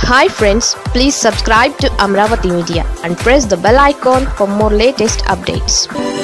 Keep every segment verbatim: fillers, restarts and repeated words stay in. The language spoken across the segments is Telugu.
Hi friends, please subscribe to Amravati Media and press the bell icon for more latest updates.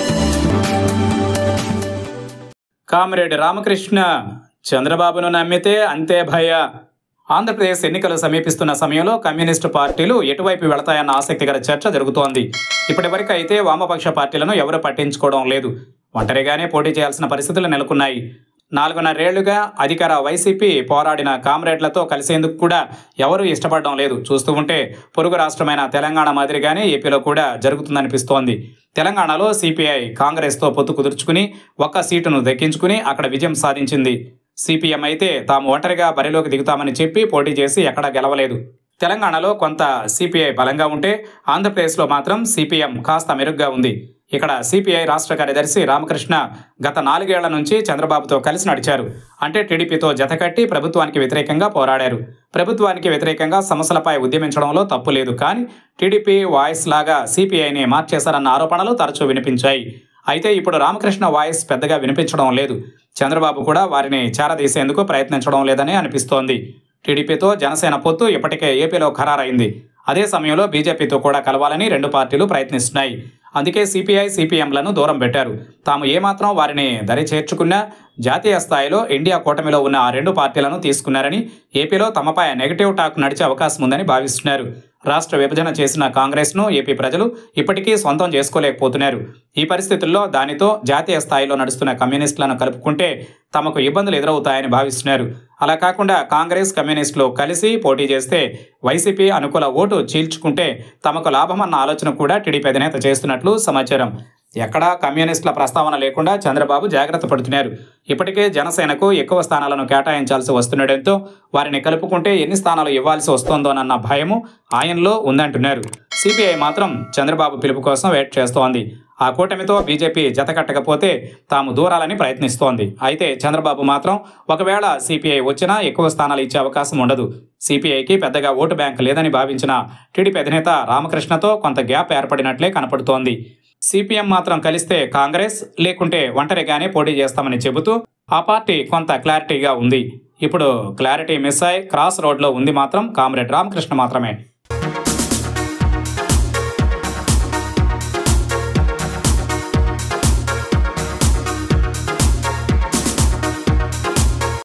Comrade Ramakrishna చంద్రబాబును నమ్మితే అంతే భయ. ఆంధ్రప్రదేశ్ ఎన్నికలు సమీపిస్తున్న సమయంలో కమ్యూనిస్టు పార్టీలు ఎటువైపు వెళతాయన్న ఆసక్తికర చర్చ జరుగుతోంది. ఇప్పటివరకు అయితే వామపక్ష పార్టీలను ఎవరూ పట్టించుకోవడం లేదు. ఒంటరిగానే పోటీ చేయాల్సిన పరిస్థితులు నెలకొన్నాయి. నాలుగున్నరేళ్లుగా అధికార వైసీపీ పోరాడిన కామ్రేడ్లతో కలిసేందుకు కూడా ఎవరూ ఇష్టపడడం లేదు. చూస్తూ ఉంటే పొరుగు రాష్ట్రమైన తెలంగాణ మాదిరిగానే ఏపీలో కూడా జరుగుతుందనిపిస్తోంది. తెలంగాణలో సిపిఐ కాంగ్రెస్తో పొత్తు కుదుర్చుకుని ఒక్క సీటును దక్కించుకుని అక్కడ విజయం సాధించింది. సిపిఎం అయితే తాము ఒంటరిగా బరిలోకి దిగుతామని చెప్పి పోటీ చేసి ఎక్కడా గెలవలేదు. తెలంగాణలో కొంత సిపిఐ బలంగా ఉంటే ఆంధ్రప్రదేశ్లో మాత్రం సిపిఎం కాస్త మెరుగ్గా ఉంది. ఇక్కడ సిపిఐ రాష్ట్ర కార్యదర్శి రామకృష్ణ గత నాలుగేళ్ల నుంచి చంద్రబాబుతో కలిసి నడిచారు. అంటే టీడీపీతో జతకట్టి ప్రభుత్వానికి వ్యతిరేకంగా పోరాడారు. ప్రభుత్వానికి వ్యతిరేకంగా సమస్యలపై ఉద్యమించడంలో తప్పు లేదు. కానీ టీడీపీ వాయిస్ లాగా సిపిఐని మార్చేశారన్న ఆరోపణలు తరచూ వినిపించాయి. అయితే ఇప్పుడు రామకృష్ణ వాయిస్ పెద్దగా వినిపించడం లేదు. చంద్రబాబు కూడా వారిని చేరదీసేందుకు ప్రయత్నించడం లేదని అనిపిస్తోంది. టీడీపీతో జనసేన పొత్తు ఇప్పటికే ఏపీలో ఖరారైంది. అదే సమయంలో బీజేపీతో కూడా కలవాలని రెండు పార్టీలు ప్రయత్నిస్తున్నాయి. అందుకే సిపిఐ సిపిఎంలను దూరం పెట్టారు. తాము ఏమాత్రం వారిని దరి చేర్చుకున్నా జాతీయ స్థాయిలో ఇండియా కూటమిలో ఉన్న ఆ రెండు పార్టీలను తీసుకున్నారని, ఏపీలో తమపై నెగటివ్ టాక్ నడిచే అవకాశం ఉందని భావిస్తున్నారు. రాష్ట్ర విభజన చేసిన కాంగ్రెస్ను ఏపీ ప్రజలు ఇప్పటికీ సొంతం చేసుకోలేకపోతున్నారు. ఈ పరిస్థితుల్లో దానితో జాతీయ స్థాయిలో నడుస్తున్న కమ్యూనిస్టులను కలుపుకుంటే తమకు ఇబ్బందులు ఎదురవుతాయని భావిస్తున్నారు. అలా కాకుండా కాంగ్రెస్ కమ్యూనిస్టులు కలిసి పోటీ చేస్తే వైసీపీ అనుకూల ఓటు చీల్చుకుంటే తమకు లాభమన్న ఆలోచన కూడా టీడీపీ అధినేత చేస్తున్నట్లు సమాచారం. ఎక్కడా కమ్యూనిస్టుల ప్రస్తావన లేకుండా చంద్రబాబు జాగ్రత్త పడుతున్నారు. ఇప్పటికే జనసేనకు ఎక్కువ స్థానాలను కేటాయించాల్సి వస్తుండటంతో వారిని కలుపుకుంటే ఎన్ని స్థానాలు ఇవ్వాల్సి వస్తోందోనన్న భయము ఆయనలో ఉందంటున్నారు. సిపిఐ మాత్రం చంద్రబాబు పిలుపు కోసం వెయిట్ చేస్తోంది. ఆ కూటమితో బీజేపీ జతకట్టకపోతే తాము దూరాలని ప్రయత్నిస్తోంది. అయితే చంద్రబాబు మాత్రం ఒకవేళ సిపిఐ వచ్చినా ఎక్కువ స్థానాలు ఇచ్చే అవకాశం ఉండదు. సిపిఐకి పెద్దగా ఓటు బ్యాంక్ లేదని భావించిన టీడీపీ అధినేత రామకృష్ణతో కొంత గ్యాప్ ఏర్పడినట్లే కనపడుతోంది. సిపిఎం మాత్రం కలిస్తే కాంగ్రెస్, లేకుంటే ఒంటరిగానే పోటీ చేస్తామని చెబుతూ ఆ పార్టీ కొంత క్లారిటీగా ఉంది. ఇప్పుడు క్లారిటీ మిస్ అయి క్రాస్ రోడ్లో ఉంది మాత్రం కామ్రేడ్ రామకృష్ణ మాత్రమే.